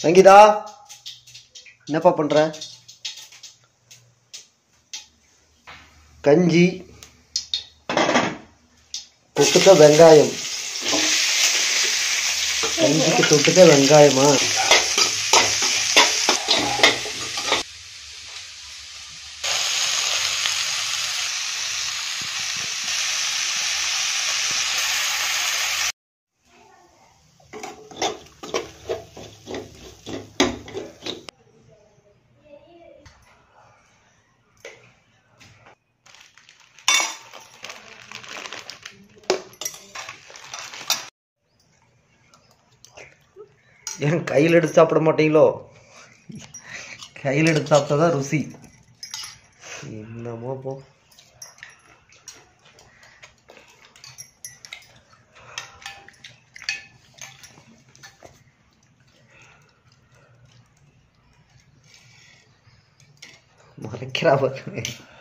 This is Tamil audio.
சங்கீதா என்னப்பா பண்ற? கஞ்சி தொட்டுக்க வெங்காயம். கஞ்சிக்கு தொட்டுக்க வெங்காயமா? ஏன் கையில் எடுத்து சாப்பிட மாட்டீங்களோ? கையில் எடுத்து சாப்பிட்டா தான் ருசி. என்னமோ போ. மறைக்கிறா பாரு.